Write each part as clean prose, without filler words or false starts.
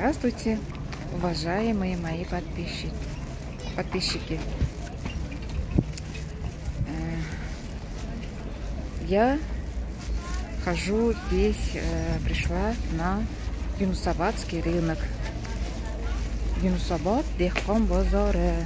Здравствуйте, уважаемые мои подписчики. Я хожу здесь, пришла на Юнусабадский рынок. Юнусабад Дехкон базаре.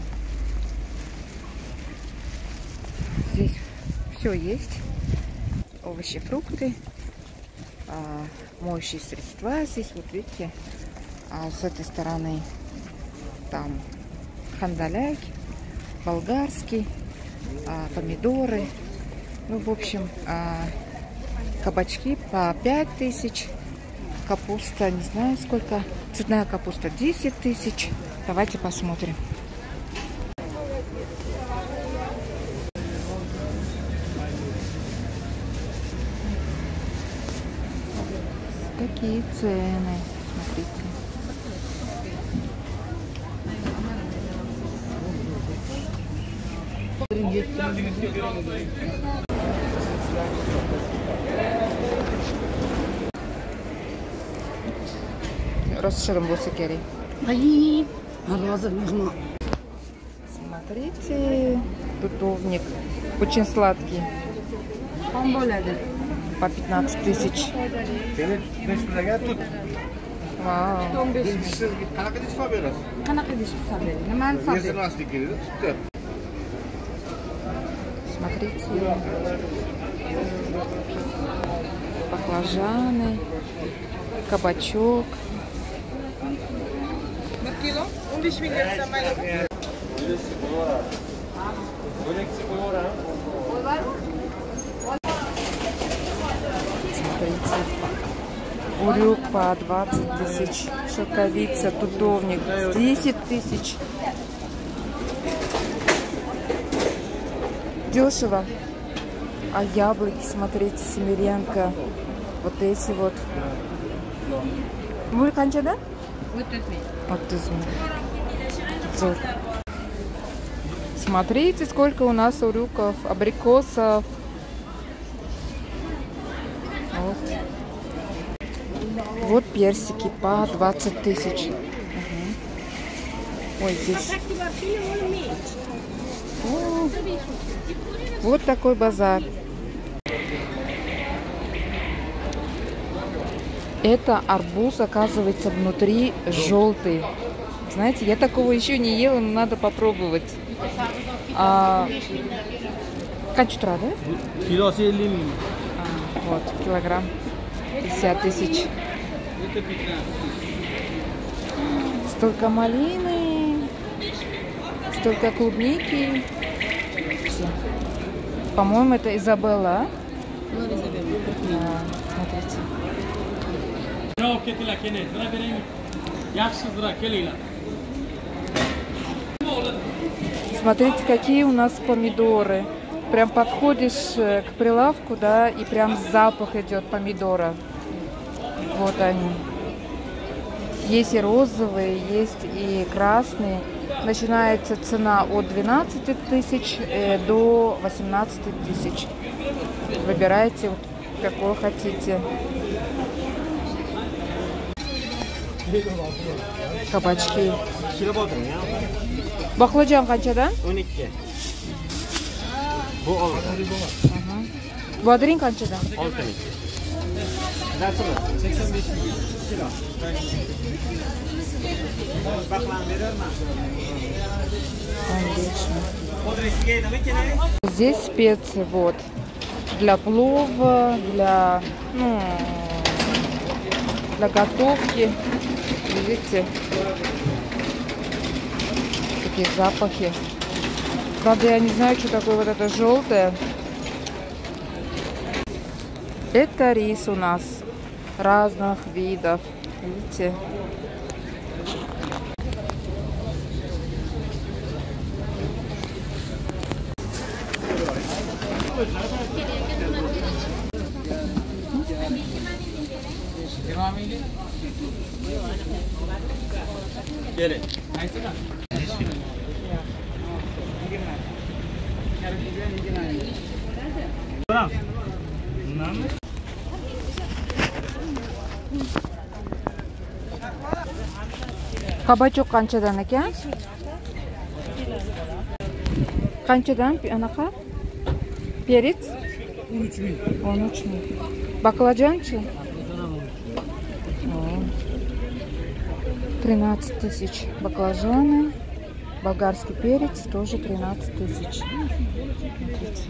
Здесь все есть. Овощи, фрукты, моющие средства. Здесь, вот видите, с этой стороны там хандаляй, болгарский, помидоры. Ну, в общем, кабачки по 5000, капуста, не знаю сколько, цветная капуста 10 000. Давайте посмотрим. Какие цены, смотрите. Расширим босикери. Смотрите, тутовник очень сладкий. По 15 000. Вау. Смотрите, баклажаны, кабачок. Смотрите, бурюк по 20 000, шелковица, тутовник 10 000. Дешево. А яблоки, смотрите, семеренко. Вот эти вот. Вы канча, да? Вот смотрите, сколько у нас урюков, абрикосов. Вот персики по 20 000. Ой, здесь. О, вот такой базар. Это арбуз, оказывается, внутри желтый. Знаете, я такого еще не ела, но надо попробовать. Качтра, да? Вот, килограмм. 50 000. Столько малины, столько клубники. По-моему, это Изабелла. Смотрите. Смотрите, какие у нас помидоры. Прям подходишь к прилавку, да, и прям запах идет помидора. Вот они. Есть и розовые, есть и красные. Начинается цена от 12 000 до 18 000. Выбирайте, какой хотите. Кабачки. Баклажан канча, да? 12. Bu adrin kançada? 6 000. Nasıl? 85 kilo. Здесь специи, вот, для плова, для готовки. Видите, такие запахи. Правда, я не знаю, что такое вот это желтое. Это рис у нас разных видов. Видите? Kabachok qanchadan ekan? Qanchadan anaqa? Perits? 13.000. 13.000. Baklajanchi? 13 тысяч. Баклажаны. Болгарский перец тоже 13 тысяч. Смотрите.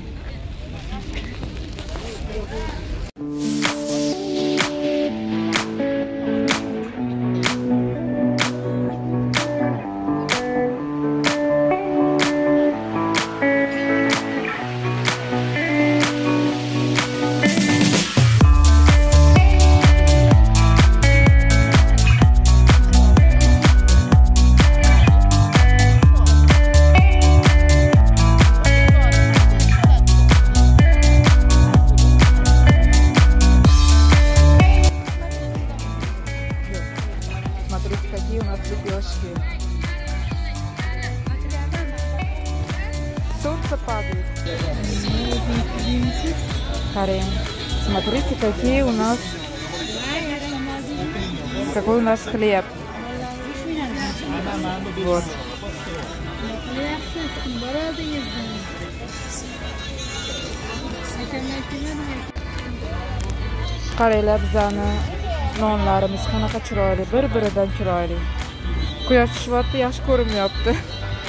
Смотрите, какие у нас лепешки. Солнце падает. Харем. Смотрите, какие у нас... Какой у нас хлеб. Вот. Qaranglar bizani nonlarimiz qanaqa chiroyli, bir-biridan chiroyli. Quyosh tushyapti, yaxshi ko'rinmayapti.